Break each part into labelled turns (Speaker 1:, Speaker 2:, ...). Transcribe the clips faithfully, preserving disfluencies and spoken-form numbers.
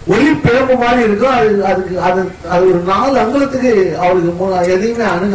Speaker 1: ஒளி பிழம்பு மாதிரி இருக்கும். அது அதுக்கு அது அது ஒரு நாலு அங்குலத்துக்கு அவருக்கு எதையுமே அணுக.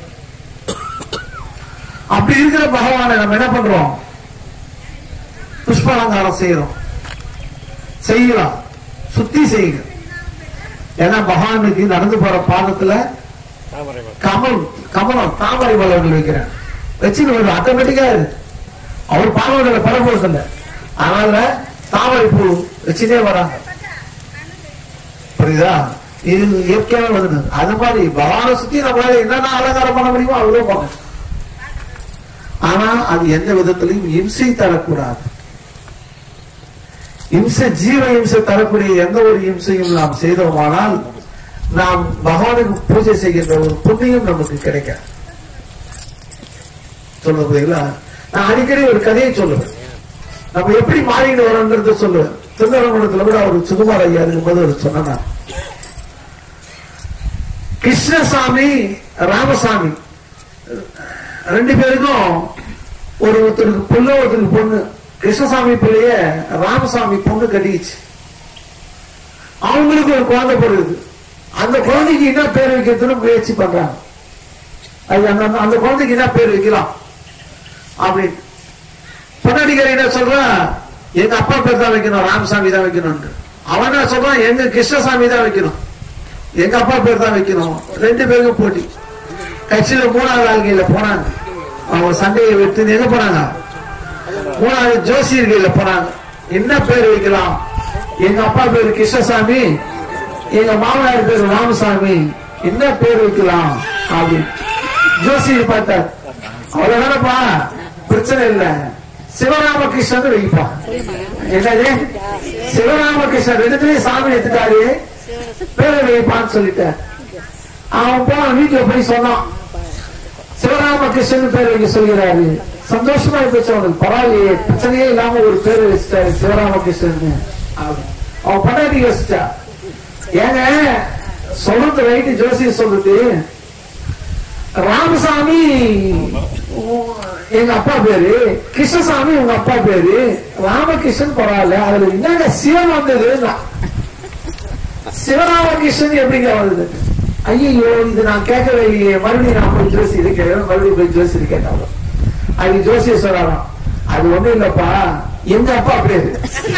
Speaker 1: அப்படி இருக்கிற பகவானை நம்ம என்ன பண்றோம்? புஷ்பாலங்காரம் செய்யறோம். செய்யலாம், சுத்தி செய்யுங்க. ஏன்னா பகவானுக்கு நடந்து போற பாதத்துல கமல் கமலம் தாமரை மலர்கள் வைக்கிறேன் வச்சு ஆட்டோமேட்டிக்கா அவர் பாதங்களை பரப்புறதில்லை. அதனால தாமரை பூ வச்சுட்டே வராங்க. புரியுதா? இது இயற்கையாக வருது. அது மாதிரி பகவானை சுத்தி நம்மளால என்னென்ன அலங்காரம் பண்ண முடியுமோ அவ்வளோ பண்ண. ஆனா அது எந்த விதத்திலையும் இம்சை தரக்கூடாது. இம்சை, ஜீவ இம்சை தரக்கூடிய எந்த ஒரு இம்சையும் நாம் செய்தோமானால் நாம் பகவானுக்கு பூஜை செய்கின்ற ஒரு புண்ணியம் நமக்கு கிடைக்க. சொல்ல புரியுங்களா? நான் அடிக்கடி ஒரு கதையை சொல்லுவேன். நம்ம எப்படி மாறிட்டு வரோம்ன்றத சொல்லுவேன். திருநெல்வேலியில கூட அவர் சுகுமார் ஐயா இருக்கும்போது அவர் சொன்னா, கிருஷ்ணசாமி ராமசாமி ரெண்டு பேருக்கும் ஒரு ஒருத்தருக்கு பொண்ணு ஒருத்தருக்கு பொண்ணு. கிருஷ்ணசாமி பிள்ளைய ராமசாமி பொண்ணு கட்டிச்சு. அவங்களுக்கு ஒரு குழந்தை பிறகுது. அந்த குழந்தைக்கு என்ன பேர் வைக்கிறதுன்னு முயற்சி பண்றாங்க. அது அந்த அந்த குழந்தைக்கு என்ன பேர் வைக்கலாம் அப்படின்னு. பொன்னாடிக்காரி என்ன சொல்றான், எங்க அப்பா பேர் தான் வைக்கணும், ராமசாமி தான் வைக்கணும். அவன் என்ன சொல்றான், எங்க கிருஷ்ணசாமி தான் வைக்கணும், எங்க அப்பா பேர் தான் வைக்கணும். ரெண்டு பேருக்கும் போட்டி. கட்சியில மூணாவது ஆள்கையில போனாங்க. அவங்க சண்டையை விட்டு எங்க போனாங்க? மூணாவது ஜோசியர்கையில போனாங்க. என்ன பேர் வைக்கலாம்? எங்க அப்பா பேரு கிருஷ்ணசாமி, எங்க மாமனார் பேரு ராமசாமி, என்ன பேர் வைக்கலாம் அப்படின்னு ஜோசியர் பார்த்தார். அவ்வளவுதானப்பா, பிரச்சனை இல்ல, சிவராமகிருஷ்ணன் வைப்பா. என்னது சிவராமகிருஷ்ணன் ரெண்டுத்துலயும் சாமி எடுத்துட்டாரு, பேரை வைப்பான்னு சொல்லிட்டார். அவன் போன வீட்டுல போய் சொன்னான், சிவராமகிருஷ்ணன் பேர் வைக்க சொல்கிறாரு. சந்தோஷமா இருந்துச்சு அவனுக்கு. பரவாயில்லையே, பிரச்சனையே இல்லாம ஒரு பேர் வச்சுட்டாரு சிவராமகிருஷ்ணன். அவன் பண்டாட்டி யோசிச்சா, ஏங்க சொல்றது ரைட்டு, ஜோசியர் சொல்றது ராமசாமி எங்க அப்பா பேரு, கிருஷ்ணசாமி உங்க அப்பா பேரு, ராமகிருஷ்ணன் பரவாயில்ல, அதுல என்னங்க சிவம் வந்தது? சிவராமகிருஷ்ணன் எப்படிங்க வந்தது? ஐயோ, இது நான் கேட்கவே இல்லையே. மறுபடியும் நான் போய் ஜோசி இருக்கேன், மறுபடியும் போய் ஜோசி இருக்கேன். அது ஜோசியர் சொல்றாராம், அது ஒண்ணும் இல்லப்பா, எங்க அப்பா பேரு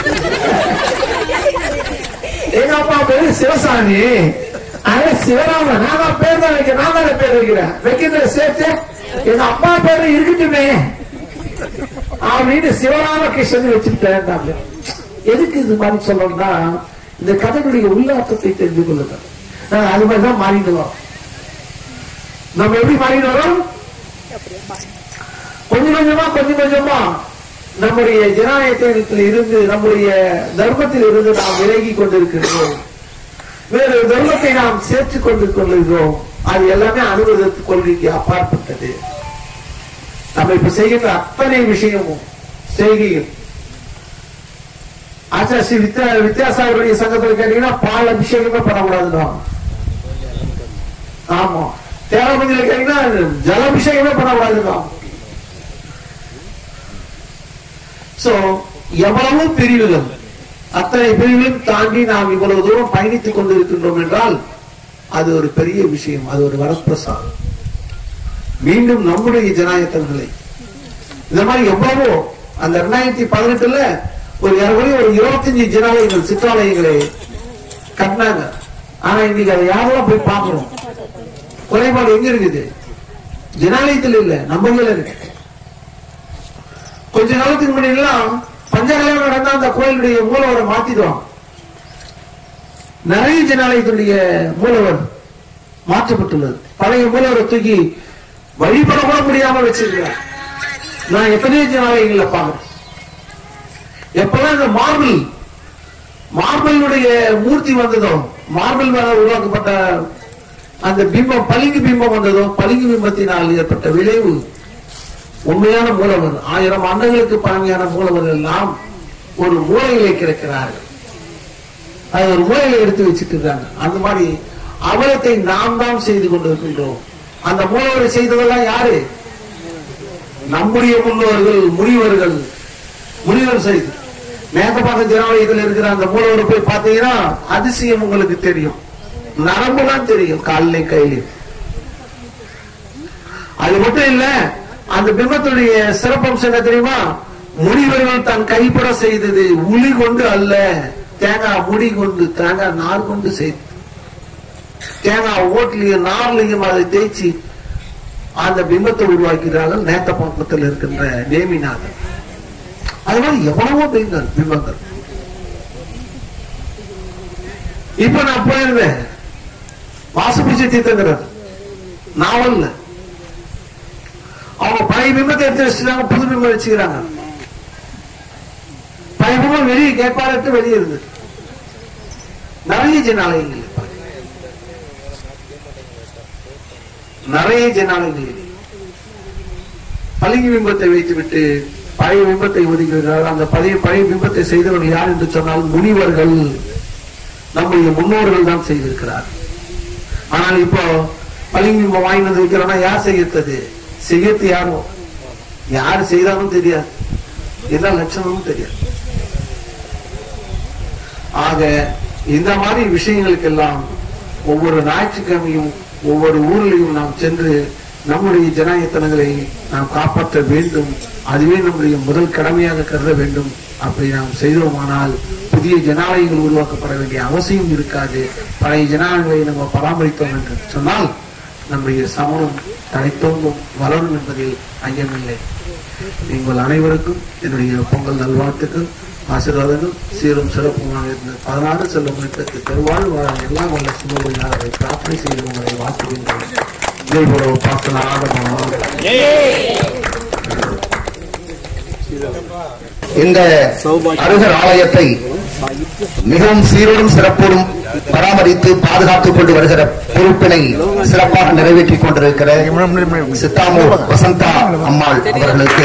Speaker 1: எங்க அப்பா பேரு சிவசாமி, அதே சிவராமன், நான் பேர் தான் வைக்கிறேன், நான் தானே பேர் வைக்கிறேன், வைக்கிறத சேர்த்து எங்க அப்பா பேரு இருக்கட்டுமே அப்படின்னு சிவராமகிருஷ்ணன் வச்சுட்டேன். எதுக்கு இது மாதிரி சொல்லணும்னா, இந்த கதைகளுடைய உள்ளார்த்தத்தை தெரிந்து கொள்ளுங்க. அது மாதிரிதான் மாறிட்டு வரோம். நம்ம எப்படி மாறிட்டு வரோம்? கொஞ்சம் கொஞ்சமா கொஞ்சம் கொஞ்சமா நம்முடைய ஜனநாயகத்தில் இருந்து, நம்முடைய தர்மத்தில் இருந்து நாம் விலகி கொண்டிருக்கிறோம். வேறு தர்மத்தை நாம் சேர்த்துக் கொண்டு கொள்கிறோம். அது எல்லாமே அனுபவத்து கொள்கைக்கு அப்பாற்பட்டது. நம்ம இப்ப செய்கின்ற அத்தனை விஷயமும் செய்கையும் ஆச்சாரிய ஸ்ரீ வித்யா வித்யாசாகருடைய சங்கத்தில் கேட்டீங்கன்னா பால் அபிஷேகமே பண்ணக்கூடாதுன்னா, ஆமா, தேவபந்தியில கேட்டீங்கன்னா ஜல அபிஷேகமே பண்ணக்கூடாதுன்னா. சோ எவ்வளவு பிரிவுகள், அத்தனை பிரிவுகளையும் தாண்டி நாம் இவ்வளவு தூரம் பயணித்துக் கொண்டிருக்கின்றோம் என்றால் அது ஒரு பெரிய விஷயம். அது ஒரு வரப்பிரசாதம். மீண்டும் நம்முடைய ஜனநாயகங்களை இந்த மாதிரி எவ்வளவோ அந்த இரண்டாயிரத்தி பதினெட்டுல ஒரு ஒரு இருபத்தஞ்சு ஜனாலயங்கள் சிற்றாலயங்களை கட்டினாங்க. ஆனா இன்னைக்கு அதை யாரெல்லாம் போய் பார்க்கிறோம்? குறைபாடு எங்க இருக்குது? ஜனாலயத்தில் இல்ல, நம்ம இருக்கு. கொஞ்ச காலத்துக்கு முன்னாடி எல்லாம் பஞ்சகலம் நடந்தா அந்த கோயிலுடைய மூலவரை மாத்திடுவாங்க. நிறைய ஜனாலயத்துடைய மூலவர் மாற்றப்பட்டுள்ளது. பழைய மூலவரை தூக்கி வழிபட கூட முடியாம வச்சிருக்கிறார். நான் எத்தனையோ ஜனாலயங்கள்ல பாக்குறேன். எப்பெல்லாம் இந்த மார்பிள் மார்பிளுடைய மூர்த்தி வந்ததோ, மார்பிள் மேல உருவாக்கப்பட்ட அந்த பிம்பம், பளிங்கு பிம்பம் வந்ததோ, பளிங்கு பிம்பத்தினால் ஏற்பட்ட விளைவு உண்மையான மூலவர், ஆயிரம் ஆண்டுகளுக்கு பழமையான மூலவர்கள் எல்லாம் ஒரு மூலையிலே கிடக்கிறார்கள். அது ஒரு மூலையில எடுத்து வச்சுட்டு இருக்காங்க. அந்த மாதிரி அவலத்தை நாம் தான் செய்து கொண்டிருக்கின்றோம். அந்த மூலவரை செய்ததெல்லாம் யாரு? நம்முடைய முன்னோர்கள், முனிவர்கள். முனிவர் செய்து மேகபாத ஜனாலயத்தில் இருக்கிற அந்த மூலவரை போய் பார்த்தீங்கன்னா அதிசயம் உங்களுக்கு தெரியும். நரம்புலாம் தெரியும் காலிலையும் கையிலையும். அது மட்டும் இல்ல, அந்த பிம்பத்துடைய சிறப்பம்சம் என்ன தெரியுமா? முனிவர்கள் தன் கைப்பட செய்தது உளி கொண்டு அல்ல, தேங்காய் முடி கொண்டு, தேங்காய் நார் கொண்டு செய்து, தேங்காய் ஓட்லையும் நார்லையும் அதை தேய்ச்சி அந்த பிம்பத்தை உருவாக்கிறார்கள் நேத்த பக்கத்தில் இருக்கின்ற நேமிநாதன். அது மாதிரி எவ்வளவோ பிம்பங்கள் பிம்பங்கள். இப்ப நான் போயிருந்தேன் வாசுபூஜை தீர்த்தங்கிறார் நாவல்ல. அவங்க பழைய பிம்பத்தை எடுத்து வச்சுட்டாங்க, புது பிம்பம் வச்சுக்கிறாங்க. பழைய பிம்பம் வெளியே கேட்பாரட்டு வெளியே இருந்து நிறைய ஜனாலயங்கள், நிறைய ஜனாலயங்கள் பளிங்கு பிம்பத்தை வைத்துவிட்டு பழைய பிம்பத்தை ஒதுக்கிறார்கள். அந்த பழைய பழைய பிம்பத்தை செய்தவர்கள் யார் என்று சொன்னால் முனிவர்கள், நம்முடைய முன்னோர்கள் தான் செய்திருக்கிறார். ஆனால் இப்போ பளிங்கு பிம்பம் வாங்கி வந்து வைக்கிறோம்னா யார் செய்யறது? செய்யறது யாரோ, யார் செய்தாலும் தெரியாது, எல்லா லட்சணமும் தெரியாது. ஆக இந்த மாதிரி விஷயங்களுக்கெல்லாம் ஒவ்வொரு ஞாயிற்றுக்கிழமையும் ஒவ்வொரு ஊரிலையும் நாம் சென்று நம்முடைய ஜனநாயகத்தனங்களை நாம் காப்பாற்ற வேண்டும். அதுவே நம்முடைய முதல் கடமையாக கருத வேண்டும். அப்படி நாம் செய்தோமானால் புதிய ஜனாலயங்கள் உருவாக்கப்பட வேண்டிய அவசியம் இருக்காது. பழைய ஜனாலயங்களை நம்ம பராமரித்தோம் என்று சொன்னால் நம்முடைய சமூகம் தனித்தோங்கும் வளரும் என்பதில் ஐயமில்லை. நீங்கள் அனைவருக்கும் என்னுடைய பொங்கல் நல்வாழ்த்துக்கள், ஆசீர்வாதங்கள் சீரும் சிறப்புமாக இருந்த பதினாறு செல்லும் மக்களுக்கு பெருவாழ் வாழ எல்லாம் வல்ல சுமர்வையாளரை பிரார்த்தனை செய்து உங்களை வாழ்த்துகின்றேன். இதேபோல பாசனாக
Speaker 2: இந்த அருகர் ஆலயத்தை மிகவும் சீரோடும் சிறப்போடும் பராமரித்து பாதுகாத்துக் கொண்டு வருகிற பொறுப்பினை சிறப்பாக நிறைவேற்றிக் கொண்டிருக்கிற சித்தாமூர் வசந்தா அம்மாள் அவர்களுக்கு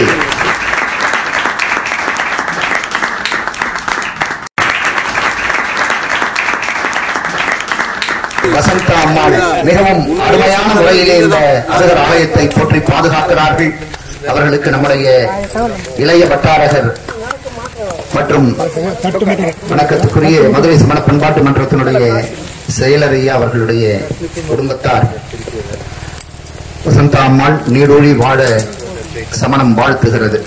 Speaker 2: வசந்தா அம்மாள் மிகவும் அருமையான முறையிலே இந்த அருகர் ஆலயத்தை போற்றி பாதுகாக்கிறார்கள். அவர்களுக்கு நம்முடைய இளைய வட்டாரகர் மற்றும் வணக்கத்துக்குரிய மதுரை சமண பண்பாட்டு மன்றத்தினுடைய செயலரையா அவர்களுடைய குடும்பத்தார் வசந்தா அம்மாள் நீடூழி வாழ சமணம் வாழ்த்துகிறது.